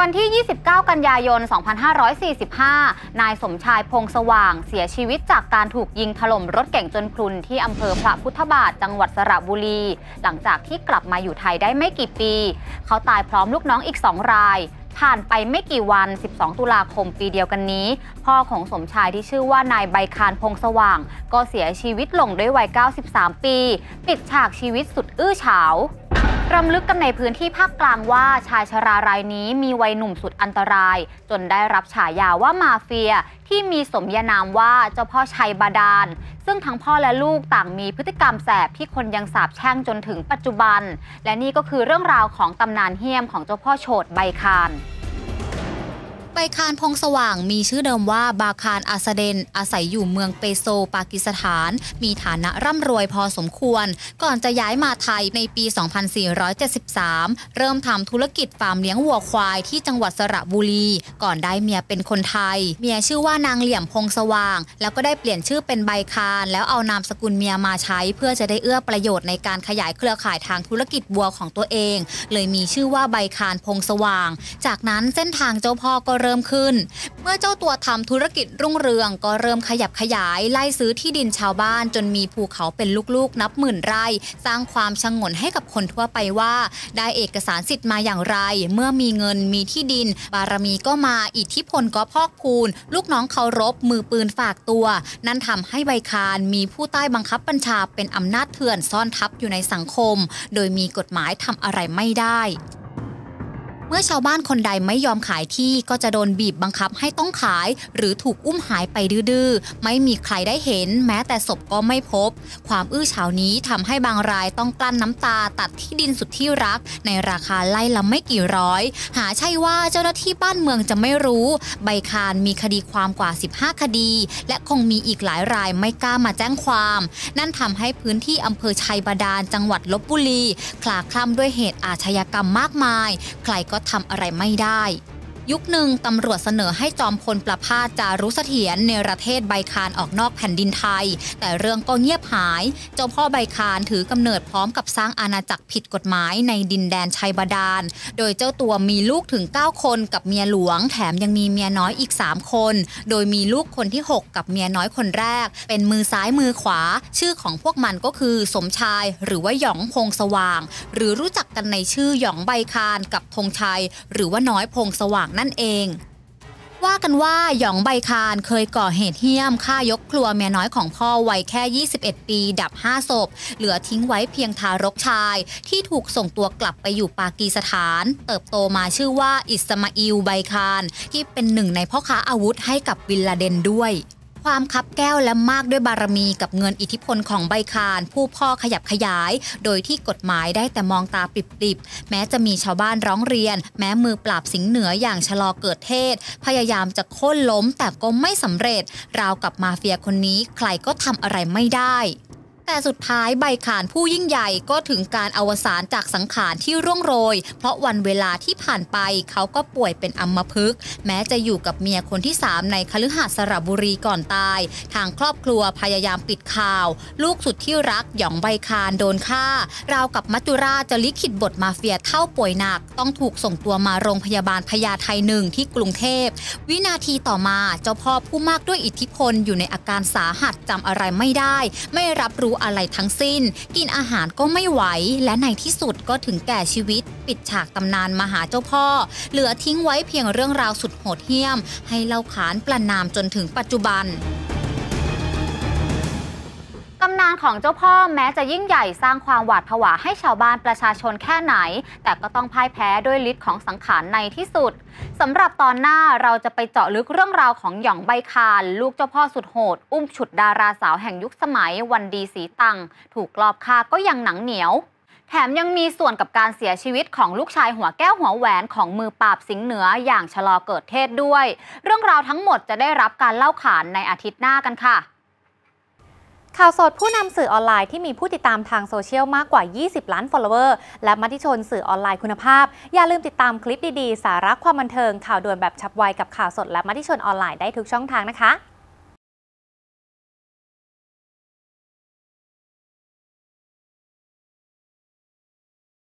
วันที่ 29 กันยายน 2545 นายสมชายพงษ์สว่างเสียชีวิตจากการถูกยิงถล่มรถเก๋งจนพรุนที่อำเภอพระพุทธบาทจังหวัดสระบุรีหลังจากที่กลับมาอยู่ไทยได้ไม่กี่ปีเขาตายพร้อมลูกน้องอีก2 รายผ่านไปไม่กี่วัน 12 ตุลาคมปีเดียวกันนี้พ่อของสมชายที่ชื่อว่านายใบคานพงษ์สว่างก็เสียชีวิตลงด้วยวัย 93 ปีปิดฉากชีวิตสุดอื้อฉาวรำลึกกันในพื้นที่ภาคกลางว่าชายชรารายนี้มีวัยหนุ่มสุดอันตรายจนได้รับฉายาว่ามาเฟียที่มีสมญานามว่าเจ้าพ่อชัยบาดาลซึ่งทั้งพ่อและลูกต่างมีพฤติกรรมแสบที่คนยังสาปแช่งจนถึงปัจจุบันและนี่ก็คือเรื่องราวของตำนานเหี้ยมของเจ้าพ่อโฉดใบคานใบคานพงษ์สว่างมีชื่อเดิมว่าบาคานอาซาเดนอาศัยอยู่เมืองเปโซปากีสถานมีฐานะร่ำรวยพอสมควรก่อนจะย้ายมาไทยในปี 2473 เริ่มทำธุรกิจฟาร์มเลี้ยงวัวควายที่จังหวัดสระบุรีก่อนได้เมียเป็นคนไทยเมียชื่อว่านางเหลี่ยมพงษ์สว่างแล้วก็ได้เปลี่ยนชื่อเป็นใบคานแล้วเอานามสกุลเมียมาใช้เพื่อจะได้เอื้อประโยชน์ในการขยายเครือข่ายทางธุรกิจวัวของตัวเองเลยมีชื่อว่าใบคานพงษ์สว่างจากนั้นเส้นทางเจ้าพ่อก็เริ่มขึ้นเมื่อเจ้าตัวทำธุรกิจรุ่งเรืองก็เริ่มขยับขยายไล่ซื้อที่ดินชาวบ้านจนมีภูเขาเป็นลูกๆนับหมื่นไร่สร้างความชงนให้กับคนทั่วไปว่าได้เอกสารสิทธิ์มาอย่างไรเมื่อมีเงินมีที่ดินบารมีก็มาอิทธิพลก็พอกพูนลูกน้องเคารพมือปืนฝากตัวนั่นทำให้ใบคานมีผู้ใต้บังคับบัญชาเป็นอำนาจเถื่อนซ่อนทับอยู่ในสังคมโดยมีกฎหมายทำอะไรไม่ได้เมื่อชาวบ้านคนใดไม่ยอมขายที่ก็จะโดนบีบบังคับให้ต้องขายหรือถูกอุ้มหายไปดื้อๆไม่มีใครได้เห็นแม้แต่ศพก็ไม่พบความอื้อฉาวนี้ทำให้บางรายต้องกลั้นน้ำตาตัดที่ดินสุดที่รักในราคาไร่ละไม่กี่ร้อยหาใช่ว่าเจ้าหน้าที่บ้านเมืองจะไม่รู้ใบคานมีคดีความกว่า 15 คดีและคงมีอีกหลายรายไม่กล้ามาแจ้งความนั่นทำให้พื้นที่อำเภอชัยบาดาลจังหวัดลพบุรีคลาคล่ำด้วยเหตุอาชญากรรมมากมายใครก็ทำอะไรไม่ได้ยุคหนึ่งตำรวจเสนอให้จอมพลประภาสจารุเสถียรเนรเทศใบคานออกนอกแผ่นดินไทยแต่เรื่องก็เงียบหายเจ้าพ่อใบคานถือกำเนิดพร้อมกับสร้างอาณาจักรผิดกฎหมายในดินแดนชัยบาดาลโดยเจ้าตัวมีลูกถึง9 คนกับเมียหลวงแถมยังมีเมียน้อยอีก3 คนโดยมีลูกคนที่6กับเมียน้อยคนแรกเป็นมือซ้ายมือขวาชื่อของพวกมันก็คือสมชายหรือว่าหยองพงษ์สว่างหรือรู้จักกันในชื่อหยองใบคานกับธงชัยหรือว่าน้อยพงษ์สว่างนั่นเองว่ากันว่าหยองใบคานเคยก่อเหตุเหี้ยมฆ่ายกครัวเมียน้อยของพ่อวัยแค่21 ปีดับ5 ศพเหลือทิ้งไว้เพียงทารกชายที่ถูกส่งตัวกลับไปอยู่ปากีสถานเติบโตมาชื่อว่าอิสมาอิลใบคานที่เป็นหนึ่งในพ่อค้าอาวุธให้กับบินลาเดนด้วยความคับแก้วและมากด้วยบารมีกับเงินอิทธิพลของใบคานผู้พ่อขยับขยายโดยที่กฎหมายได้แต่มองตาปริบๆแม้จะมีชาวบ้านร้องเรียนแม้มือปราบสิงห์เหนืออย่างชะลอเกิดเทศพยายามจะโค่นล้มแต่ก็ไม่สำเร็จราวกับมาเฟียคนนี้ใครก็ทำอะไรไม่ได้แต่สุดท้ายใบคานผู้ยิ่งใหญ่ก็ถึงการอวสานจากสังขารที่ร่วงโรยเพราะวันเวลาที่ผ่านไปเขาก็ป่วยเป็นอัมพฤกษ์แม้จะอยู่กับเมียคนที่3ในคฤหาสน์สระบุรีก่อนตายทางครอบครัวพยายามปิดข่าวลูกสุดที่รักหยองใบคานโดนฆ่าราวกับมัจจุราชจะลิขิตบทมาเฟียเท่าป่วยหนักต้องถูกส่งตัวมาโรงพยาบาลพญาไท1ที่กรุงเทพวินาทีต่อมาเจ้าพ่อผู้มากด้วยอิทธิพลอยู่ในอาการสาหัสจำอะไรไม่ได้ไม่รับรู้อะไรทั้งสิ้นกินอาหารก็ไม่ไหวและในที่สุดก็ถึงแก่ชีวิตปิดฉากตำนานมหาเจ้าพ่อเหลือทิ้งไว้เพียงเรื่องราวสุดโหดเหี้ยมให้เล่าขานประนามจนถึงปัจจุบันตำนานของเจ้าพ่อแม้จะยิ่งใหญ่สร้างความหวาดผวาให้ชาวบ้านประชาชนแค่ไหนแต่ก็ต้องพ่ายแพ้ด้วยฤทธิ์ของสังขารในที่สุดสำหรับตอนหน้าเราจะไปเจาะลึกเรื่องราวของหยองใบคานลูกเจ้าพ่อสุดโหดอุ้มฉุดดาราสาวแห่งยุคสมัยวันดีศรีตังถูกลอบฆ่าก็ยังหนังเหนียวแถมยังมีส่วนกับการเสียชีวิตของลูกชายหัวแก้วหัวแหวนของมือปราบสิงห์เหนืออย่างชะลอเกิดเทศด้วยเรื่องราวทั้งหมดจะได้รับการเล่าขานในอาทิตย์หน้ากันค่ะข่าวสดผู้นำสื่อออนไลน์ที่มีผู้ติดตามทางโซเชียลมากกว่า 20 ล้าน follower และมติชนสื่อออนไลน์คุณภาพอย่าลืมติดตามคลิปดีๆสาระความบันเทิงข่าวด่วนแบบฉับไวกับข่าวสดและมติชนออนไลน์ได้ทุกช่องทางนะคะ